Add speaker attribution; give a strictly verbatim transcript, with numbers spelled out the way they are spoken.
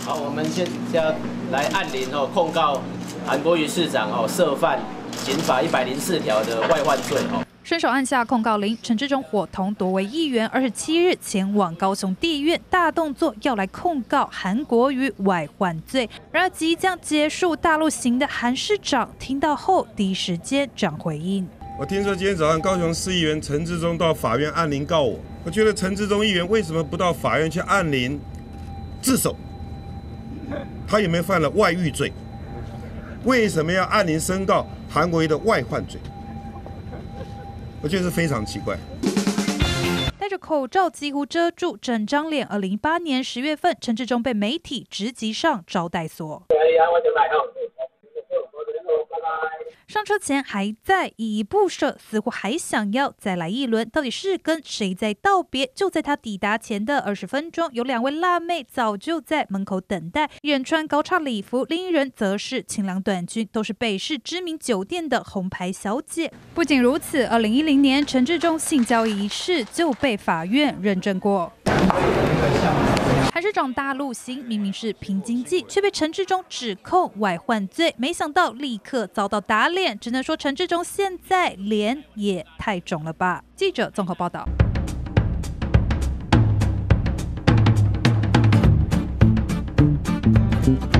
Speaker 1: 好，我们现在来按铃哦，控告韩国瑜市长哦涉犯刑法一百零四条的外患罪哦。
Speaker 2: 伸手按下控告铃，陈志忠伙同多位议员二十七日前往高雄地院，大动作要来控告韩国瑜外患罪。然而即将结束大陆行的韩市长听到后，第一时间这样回应：
Speaker 3: 我听说今天早上高雄市议员陈志忠到法院按铃告我，我觉得陈志忠议员为什么不到法院去按铃自首？他有没有犯了外遇罪？为什么要按铃申告韩国瑜的外患罪？ 我觉得是非常奇怪。
Speaker 2: 戴着口罩几乎遮住整张脸。二零一八年十月份，陈志忠被媒体直击上招待所。上车前还在依依不舍，似乎还想要再来一轮。到底是跟谁在道别？就在他抵达前的二十分钟，有两位辣妹早就在门口等待，一人穿高叉礼服，另一人则是清凉短裙，都是北市知名酒店的红牌小姐。不仅如此，二零一零年陈志忠性交易一事就被法院认证过。 韩市长大陆行明明是拼经济，却被陈志忠指控外患罪，没想到立刻遭到打脸。只能说陈志忠现在脸也太肿了吧？记者综合报道。
Speaker 3: 嗯